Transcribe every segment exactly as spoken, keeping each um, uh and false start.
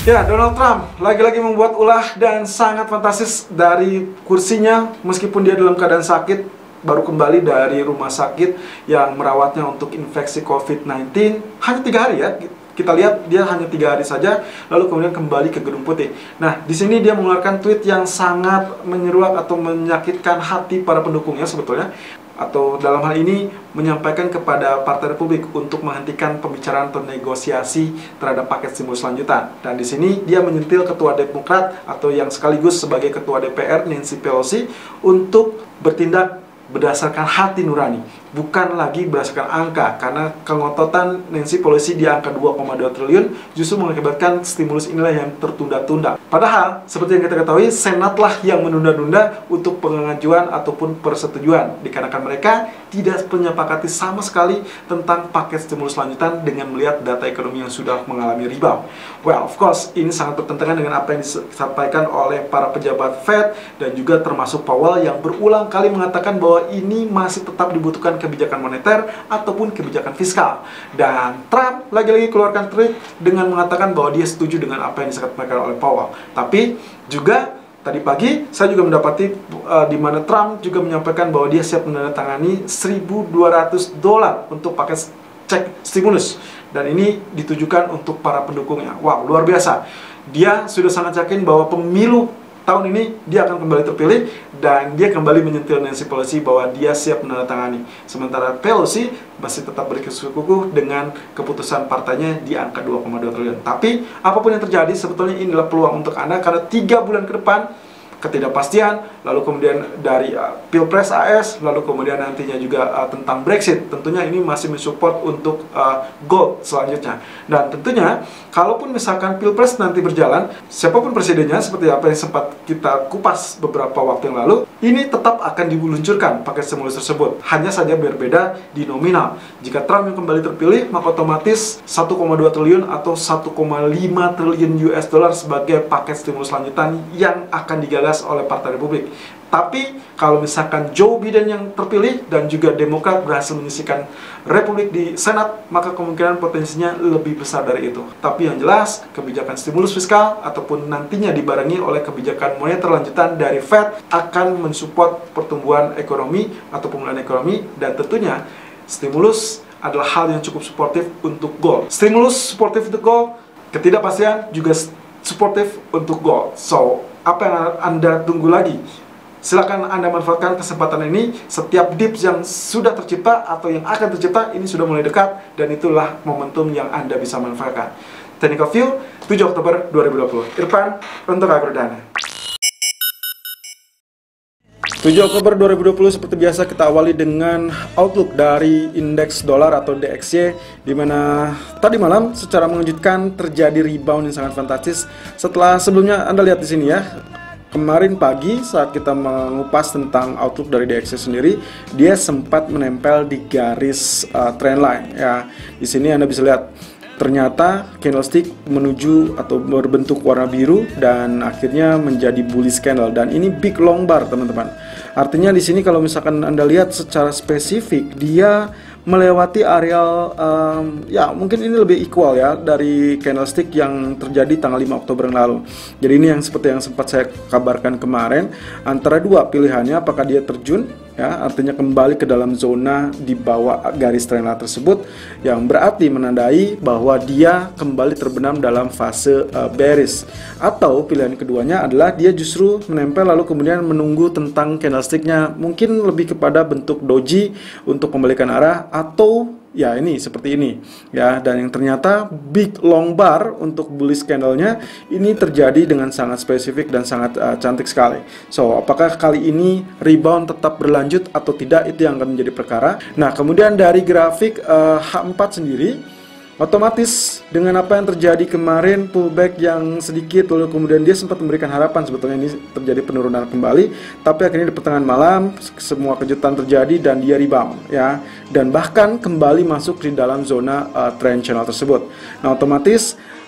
Ya, Donald Trump lagi-lagi membuat ulah dan sangat fantastis dari kursinya meskipun dia dalam keadaan sakit, baru kembali dari rumah sakit yang merawatnya untuk infeksi covid sembilan belas. Hanya tiga hari ya, kita lihat dia hanya tiga hari saja, lalu kemudian kembali ke Gedung Putih. Nah, di sini dia mengeluarkan tweet yang sangat menyeruak atau menyakitkan hati para pendukungnya sebetulnya, atau dalam hal ini menyampaikan kepada Partai Republik untuk menghentikan pembicaraan atau negosiasi terhadap paket stimulus lanjutan. Dan di sini dia menyentil Ketua Demokrat atau yang sekaligus sebagai Ketua D P R Nancy Pelosi untuk bertindak berdasarkan hati nurani, bukan lagi berdasarkan angka, karena kengototan Nancy Pelosi di angka dua koma dua triliun justru mengakibatkan stimulus inilah yang tertunda-tunda. Padahal, seperti yang kita ketahui, Senatlah yang menunda-nunda untuk pengajuan ataupun persetujuan, dikarenakan mereka tidak menyepakati sama sekali tentang paket stimulus lanjutan dengan melihat data ekonomi yang sudah mengalami rebound. Well, of course, ini sangat bertentangan dengan apa yang disampaikan oleh para pejabat Fed dan juga termasuk Powell yang berulang kali mengatakan bahwa ini masih tetap dibutuhkan kebijakan moneter ataupun kebijakan fiskal. Dan Trump lagi-lagi keluarkan tweet dengan mengatakan bahwa dia setuju dengan apa yang disampaikan oleh Powell. Tapi juga tadi pagi saya juga mendapati uh, di mana Trump juga menyampaikan bahwa dia siap menandatangani seribu dua ratus dolar untuk paket cek stimulus, dan ini ditujukan untuk para pendukungnya. Wow, luar biasa. Dia sudah sangat yakin bahwa pemilu tahun ini dia akan kembali terpilih, dan dia kembali menyentil Nancy Pelosi bahwa dia siap menandatangani. Sementara Pelosi masih tetap berkukuh dengan keputusan partainya di angka dua koma dua triliun. Tapi apapun yang terjadi, sebetulnya inilah peluang untuk Anda, karena tiga bulan ke depan ketidakpastian, lalu kemudian dari uh, Pilpres A S, lalu kemudian nantinya juga uh, tentang Brexit. Tentunya ini masih mensupport untuk uh, gold selanjutnya. Dan tentunya kalaupun misalkan Pilpres nanti berjalan, siapapun presidennya seperti apa yang sempat kita kupas beberapa waktu yang lalu, ini tetap akan diluncurkan paket stimulus tersebut. Hanya saja berbeda di nominal. Jika Trump yang kembali terpilih, maka otomatis satu koma dua triliun atau satu koma lima triliun U S dollar sebagai paket stimulus lanjutan yang akan digagas oleh Partai Republik. Tapi kalau misalkan Joe Biden yang terpilih dan juga Demokrat berhasil menyisihkan Republik di Senat, maka kemungkinan potensinya lebih besar dari itu. Tapi yang jelas, kebijakan stimulus fiskal ataupun nantinya dibarengi oleh kebijakan moneter lanjutan dari Fed akan mensupport pertumbuhan ekonomi atau pemulihan ekonomi, dan tentunya stimulus adalah hal yang cukup suportif untuk gold. Stimulus suportif untuk gold, ketidakpastian juga suportif untuk gold. So, apa yang Anda tunggu lagi? Silakan Anda manfaatkan kesempatan ini. Setiap dips yang sudah tercipta atau yang akan tercipta ini sudah mulai dekat, dan itulah momentum yang Anda bisa manfaatkan. Technical View, tujuh Oktober dua ribu dua puluh. Irfan untuk Agrodana. tujuh Oktober dua ribu dua puluh, seperti biasa kita awali dengan outlook dari indeks dolar atau D X Y, di mana tadi malam secara mengejutkan terjadi rebound yang sangat fantastis. Setelah sebelumnya Anda lihat di sini ya, kemarin pagi saat kita mengupas tentang outlook dari D X Y sendiri, dia sempat menempel di garis uh, trendline ya. Di sini Anda bisa lihat ternyata candlestick menuju atau berbentuk warna biru dan akhirnya menjadi bullish candle, dan ini big long bar teman-teman. Artinya di sini kalau misalkan Anda lihat secara spesifik, dia melewati areal um, ya mungkin ini lebih equal ya dari candlestick yang terjadi tanggal lima Oktober yang lalu. Jadi ini yang seperti yang sempat saya kabarkan kemarin, antara dua pilihannya, apakah dia terjun ya, artinya kembali ke dalam zona di bawah garis trendline tersebut, yang berarti menandai bahwa dia kembali terbenam dalam fase uh, bearish, atau pilihan keduanya adalah dia justru menempel lalu kemudian menunggu tentang candlesticknya mungkin lebih kepada bentuk doji untuk kembalikan arah, atau ya ini seperti ini ya. Dan yang ternyata big long bar untuk bullish candlenya ini terjadi dengan sangat spesifik dan sangat uh, cantik sekali. So, apakah kali ini rebound tetap berlanjut atau tidak, itu yang akan menjadi perkara. Nah, kemudian dari grafik uh, H empat sendiri, otomatis dengan apa yang terjadi kemarin, pullback yang sedikit, lalu kemudian dia sempat memberikan harapan sebetulnya ini terjadi penurunan kembali, tapi akhirnya di pertengahan malam semua kejutan terjadi dan dia rebound ya, dan bahkan kembali masuk di dalam zona uh, trend channel tersebut. Nah, otomatis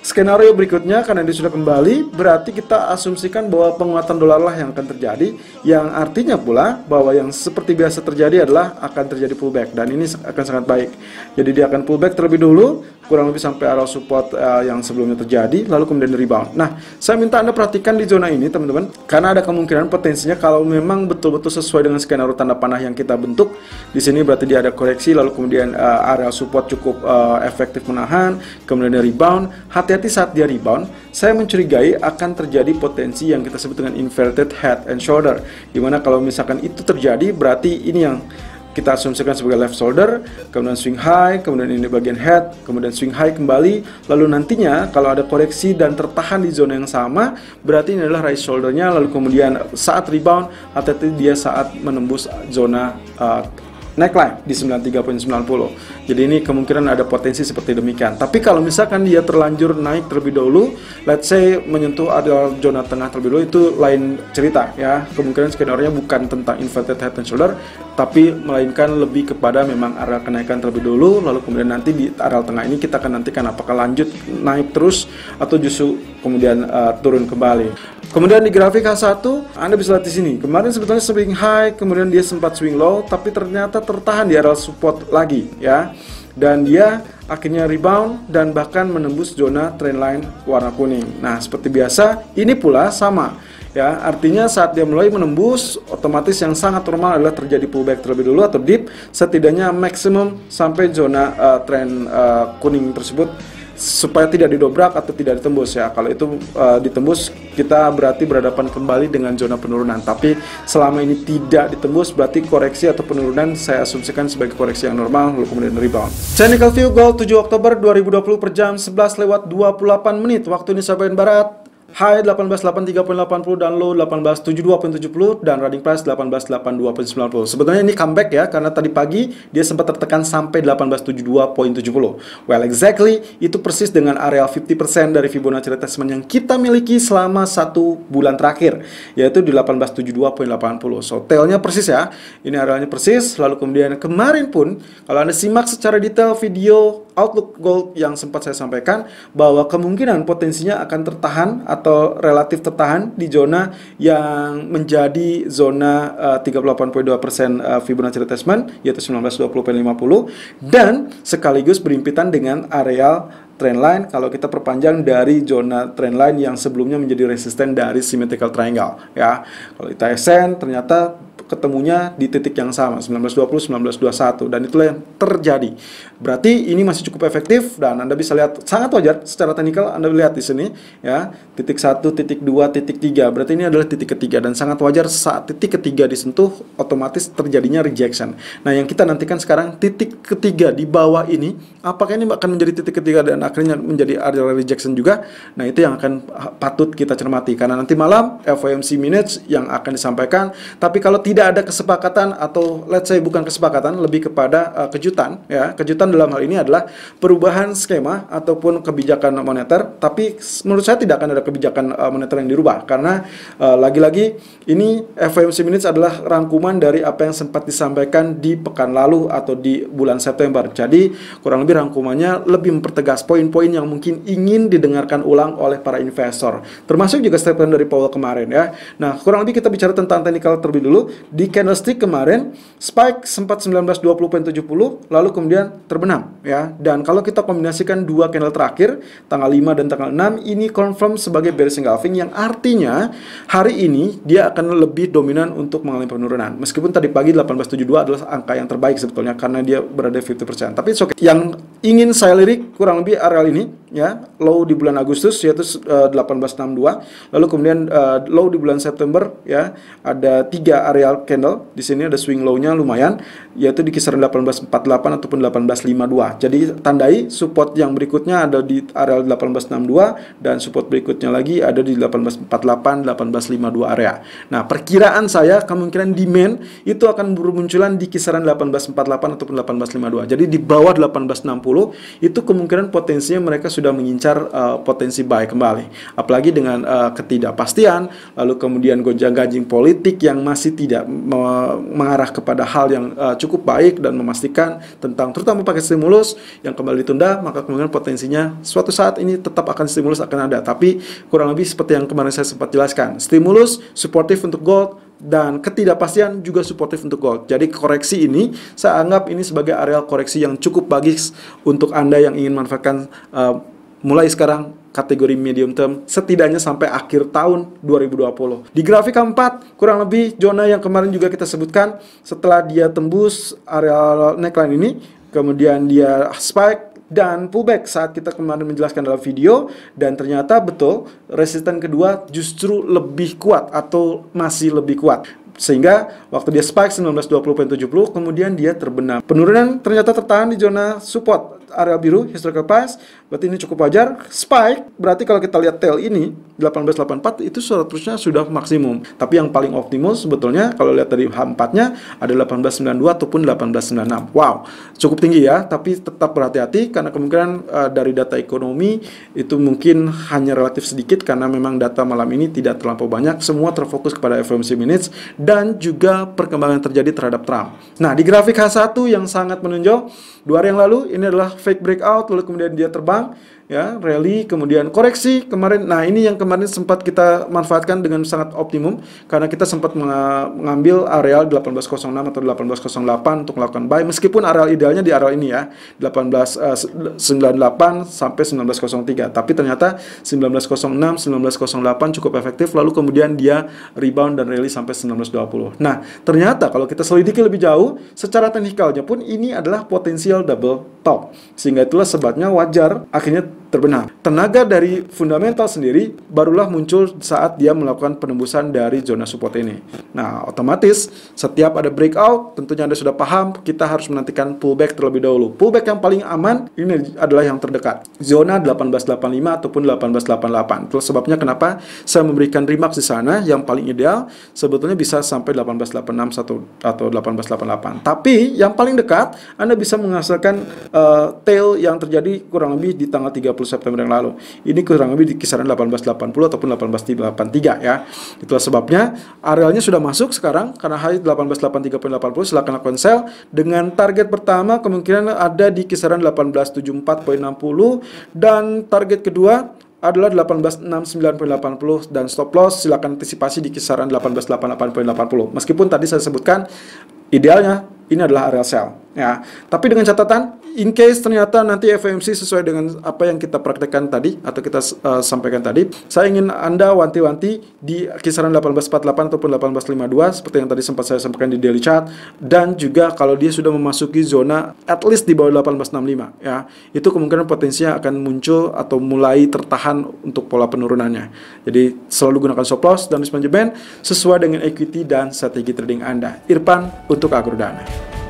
Skenario berikutnya, karena dia sudah kembali, berarti kita asumsikan bahwa penguatan dolar lah yang akan terjadi, yang artinya pula bahwa yang seperti biasa terjadi adalah akan terjadi pullback, dan ini akan sangat baik. Jadi dia akan pullback terlebih dulu, kurang lebih sampai area support uh, yang sebelumnya terjadi, lalu kemudian rebound. Nah, saya minta Anda perhatikan di zona ini, teman-teman, karena ada kemungkinan potensinya kalau memang betul-betul sesuai dengan skenario tanda panah yang kita bentuk. Di sini berarti dia ada koreksi, lalu kemudian uh, area support cukup uh, efektif menahan, kemudian rebound. Hati-hati saat dia rebound, saya mencurigai akan terjadi potensi yang kita sebut dengan inverted head and shoulder, dimana kalau misalkan itu terjadi, berarti ini yang kita asumsikan sebagai left shoulder, kemudian swing high, kemudian ini bagian head, kemudian swing high kembali, lalu nantinya kalau ada koreksi dan tertahan di zona yang sama, berarti ini adalah right shouldernya, lalu kemudian saat rebound, hati-hati dia saat menembus zona uh, neckline di sembilan puluh tiga koma sembilan nol. Jadi ini kemungkinan ada potensi seperti demikian. Tapi kalau misalkan dia terlanjur naik terlebih dahulu, let's say menyentuh ada zona tengah terlebih dahulu, itu lain cerita ya. Kemungkinan skenario bukan tentang inverted head and shoulder, tapi melainkan lebih kepada memang area kenaikan terlebih dahulu, lalu kemudian nanti di area tengah ini kita akan nantikan apakah lanjut naik terus atau justru kemudian uh, turun kembali. Kemudian di grafik H satu, Anda bisa lihat di sini. Kemarin sebetulnya swing high, kemudian dia sempat swing low, tapi ternyata tertahan di area support lagi ya. Dan dia akhirnya rebound dan bahkan menembus zona trendline warna kuning. Nah, seperti biasa, ini pula sama ya. Artinya saat dia mulai menembus, otomatis yang sangat normal adalah terjadi pullback terlebih dulu atau dip, setidaknya maksimum sampai zona uh, trend uh, kuning tersebut, supaya tidak didobrak atau tidak ditembus ya. Kalau itu uh, ditembus, kita berarti berhadapan kembali dengan zona penurunan. Tapi selama ini tidak ditembus, berarti koreksi atau penurunan saya asumsikan sebagai koreksi yang normal, lalu kemudian rebound. Technical view gold tujuh Oktober dua ribu dua puluh per jam sebelas lewat dua puluh delapan menit waktu Indonesia bagian barat. High delapan belas delapan tiga koma delapan nol dan low delapan belas tujuh dua koma tujuh nol dan running price delapan belas delapan dua koma sembilan nol. Sebetulnya ini comeback ya, karena tadi pagi dia sempat tertekan sampai delapan belas tujuh dua koma tujuh nol. Well, exactly itu persis dengan area lima puluh persen dari Fibonacci retracement yang kita miliki selama satu bulan terakhir, yaitu di delapan belas tujuh dua koma delapan nol. So, tailnya persis ya. Ini areanya persis. Lalu kemudian kemarin pun kalau Anda simak secara detail video Outlook Gold yang sempat saya sampaikan, bahwa kemungkinan potensinya akan tertahan atau relatif tertahan di zona yang menjadi zona uh, tiga puluh delapan koma dua persen uh, Fibonacci retracement, yaitu sembilan belas dua puluh koma lima nol, dan sekaligus berimpitan dengan areal trendline kalau kita perpanjang dari zona trendline yang sebelumnya menjadi resisten dari symmetrical triangle ya. Kalau kita S N ternyata ketemunya di titik yang sama, sembilan belas dua puluh, sembilan belas dua puluh satu, dan itulah yang terjadi. Berarti ini masih cukup efektif, dan Anda bisa lihat sangat wajar secara teknikal. Anda lihat di sini ya, titik satu, titik dua, titik tiga, berarti ini adalah titik ketiga, dan sangat wajar saat titik ketiga disentuh otomatis terjadinya rejection. Nah, yang kita nantikan sekarang titik ketiga di bawah ini, apakah ini akan menjadi titik ketiga dan akhirnya menjadi area rejection juga? Nah, itu yang akan patut kita cermati, karena nanti malam F O M C minutes yang akan disampaikan. Tapi kalau tidak ada kesepakatan, atau let's say bukan kesepakatan, lebih kepada uh, kejutan ya. Kejutan dalam hal ini adalah perubahan skema ataupun kebijakan moneter, tapi menurut saya tidak akan ada kebijakan uh, moneter yang dirubah, karena uh, lagi-lagi ini F O M C minutes adalah rangkuman dari apa yang sempat disampaikan di pekan lalu atau di bulan September. Jadi kurang lebih rangkumannya lebih mempertegas poin-poin yang mungkin ingin didengarkan ulang oleh para investor, termasuk juga statement dari Powell kemarin ya. Nah, kurang lebih kita bicara tentang technical terlebih dulu. Di candlestick kemarin spike sempat sembilan belas dua puluh koma tujuh nol, lalu kemudian terbenam ya. Dan kalau kita kombinasikan dua candle terakhir tanggal lima dan tanggal enam, ini confirm sebagai bearish engulfing, yang artinya hari ini dia akan lebih dominan untuk mengalami penurunan. Meskipun tadi pagi delapan belas tujuh puluh dua adalah angka yang terbaik sebetulnya karena dia berada lima puluh persen. Tapi oke. Yang ingin saya lirik kurang lebih areal ini ya, low di bulan Agustus yaitu uh, delapan belas enam puluh dua, lalu kemudian uh, low di bulan September ya, ada tiga areal candle. Di sini ada swing low-nya lumayan, yaitu di kisaran delapan belas empat puluh delapan ataupun delapan belas lima puluh dua. Jadi tandai support yang berikutnya ada di area delapan belas enam puluh dua, dan support berikutnya lagi ada di delapan belas empat puluh delapan, delapan belas lima puluh dua area. Nah, perkiraan saya kemungkinan demand itu akan bermunculan di kisaran delapan belas empat puluh delapan ataupun delapan belas lima puluh dua. Jadi di bawah delapan belas enam puluh itu kemungkinan potensinya mereka sudah mengincar uh, potensi buy kembali. Apalagi dengan uh, ketidakpastian, lalu kemudian gonjang-ganjing politik yang masih tidak ya me mengarah kepada hal yang uh, cukup baik dan memastikan tentang terutama pakai stimulus yang kembali ditunda, maka kemungkinan potensinya suatu saat ini tetap akan stimulus akan ada. Tapi kurang lebih seperti yang kemarin saya sempat jelaskan, stimulus suportif untuk gold dan ketidakpastian juga suportif untuk gold. Jadi koreksi ini saya anggap ini sebagai area koreksi yang cukup bagus untuk Anda yang ingin manfaatkan uh, mulai sekarang kategori medium term setidaknya sampai akhir tahun dua ribu dua puluh. Di grafik keempat, kurang lebih zona yang kemarin juga kita sebutkan, setelah dia tembus area neckline ini, kemudian dia spike dan pullback saat kita kemarin menjelaskan dalam video, dan ternyata betul resisten kedua justru lebih kuat atau masih lebih kuat. Sehingga waktu dia spike sembilan belas dua puluh tujuh puluh, kemudian dia terbenam. Penurunan ternyata tertahan di zona support area biru, historical price, berarti ini cukup wajar. Spike, berarti kalau kita lihat tail ini, delapan belas delapan puluh empat, itu seharusnya sudah maksimum. Tapi yang paling optimal sebetulnya, kalau lihat dari H empat-nya, ada delapan belas sembilan puluh dua ataupun delapan belas sembilan puluh enam. Wow, cukup tinggi ya, tapi tetap berhati-hati, karena kemungkinan uh, dari data ekonomi, itu mungkin hanya relatif sedikit, karena memang data malam ini tidak terlampau banyak, semua terfokus kepada F O M C minutes, dan juga perkembangan yang terjadi terhadap Trump. Nah, di grafik H satu yang sangat menonjol, dua hari yang lalu, ini adalah fake breakout, lalu kemudian dia terbang, ya, rally, kemudian koreksi kemarin. Nah, ini yang kemarin sempat kita manfaatkan dengan sangat optimum, karena kita sempat mengambil areal delapan belas nol enam atau delapan belas nol delapan untuk melakukan buy, meskipun areal idealnya di areal ini ya, delapan belas sembilan puluh delapan sampai sembilan belas nol tiga, tapi ternyata sembilan belas nol enam, sembilan belas nol delapan cukup efektif, lalu kemudian dia rebound dan rally sampai sembilan belas dua puluh. Nah, ternyata kalau kita selidiki lebih jauh, secara teknikalnya pun ini adalah potensial double top, sehingga itulah sebabnya wajar akhirnya terbenam. Tenaga dari fundamental sendiri barulah muncul saat dia melakukan penembusan dari zona support ini. Nah, otomatis setiap ada breakout, tentunya Anda sudah paham, kita harus menantikan pullback terlebih dahulu. Pullback yang paling aman ini adalah yang terdekat, zona delapan belas delapan puluh lima ataupun delapan belas delapan puluh delapan. Itulah sebabnya kenapa saya memberikan remarks di sana. Yang paling ideal sebetulnya bisa sampai delapan belas delapan puluh enam atau delapan belas delapan puluh delapan. Tapi yang paling dekat Anda bisa menghasilkan uh, tail yang terjadi kurang lebih di tanggal tiga puluh September yang lalu. Ini kurang lebih di kisaran delapan belas delapan puluh ataupun delapan belas delapan puluh tiga ya. Itulah sebabnya arealnya sudah masuk sekarang, karena high delapan belas delapan puluh tiga delapan puluh, silakan lakukan sell dengan target pertama kemungkinan ada di kisaran delapan belas tujuh puluh empat enam puluh, dan target kedua adalah delapan belas enam puluh sembilan delapan puluh, dan stop loss silakan antisipasi di kisaran delapan belas delapan puluh delapan delapan puluh. Meskipun tadi saya sebutkan idealnya ini adalah area sell ya. Tapi dengan catatan, in case ternyata nanti F O M C sesuai dengan apa yang kita praktekkan tadi atau kita uh, sampaikan tadi, saya ingin Anda wanti-wanti di kisaran delapan belas empat puluh delapan ataupun delapan belas lima puluh dua seperti yang tadi sempat saya sampaikan di daily chart, dan juga kalau dia sudah memasuki zona at least di bawah delapan belas enam puluh lima ya, itu kemungkinan potensinya akan muncul atau mulai tertahan untuk pola penurunannya. Jadi selalu gunakan stop loss dan risk management sesuai dengan equity dan strategi trading Anda. Irfan untuk Agrodana.